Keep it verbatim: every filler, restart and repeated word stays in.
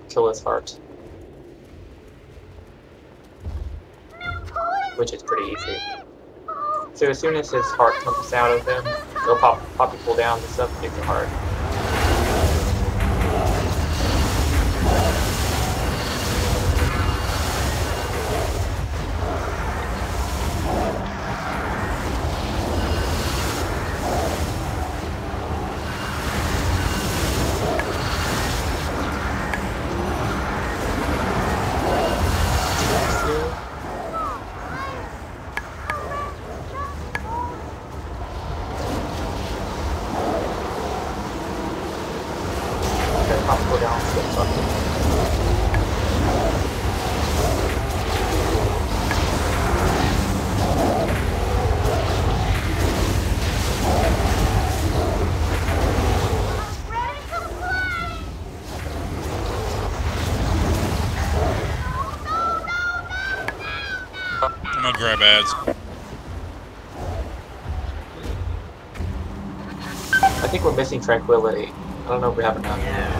kill his heart. Which is pretty easy. So as soon as his heart comes out of him, he'll pop, pop people down to suffocate the heart. I'm gonna grab ads. I think we're missing tranquility. I don't know if we have enough.